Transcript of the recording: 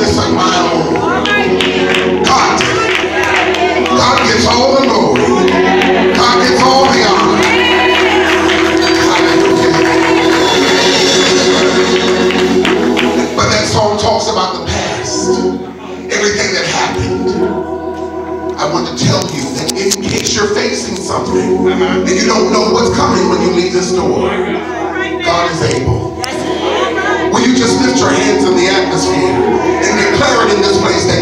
this on my own. God did it. God gets all the glory. God gets all the honor. Hallelujah. But that song talks about the past. Everything that happened. I want to tell you that in case you're facing something and you don't know what's coming when you leave this door, God is able. Will you just lift your hands in the atmosphere and declare it in this place that